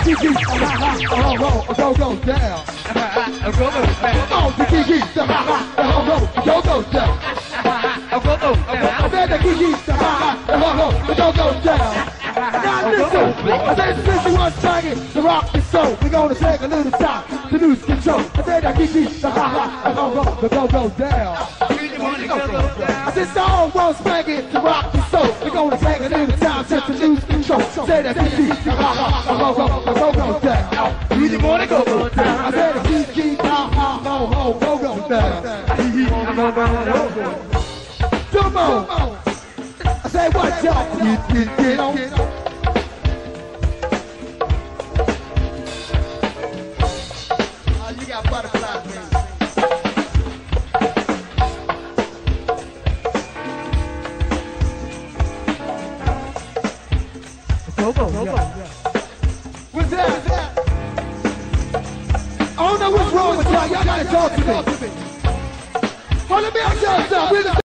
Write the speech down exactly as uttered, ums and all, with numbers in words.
G G, oh, oh, oh, go, go, down. Go, go, down. Oh, the G G, the ha ha, the ho ho, go, go, down. Go, go, down. I said the G G, the ha ha, the ho ho, the go, go, down. Now listen, I said since you want to rock the soul, we're gonna take a little time to lose control. I said the G G, the ha ha, the ho ho, the go, go, down. I said song won't spank it to rock the soul. We're gonna take a little time just to lose control. Say that G G, the ha ha, the ho ho, the go, go, down. You just wanna go, go down. I said the G G, the ha ha, ho ho, go, go, down. Come on. I say watch out, get, get, get on. Oh, you got butterflies, man. Go, go, go, go. What's that? What's that? I don't know what's wrong with y'all. Y'all gotta talk to me. Oh, let me ask y'all something.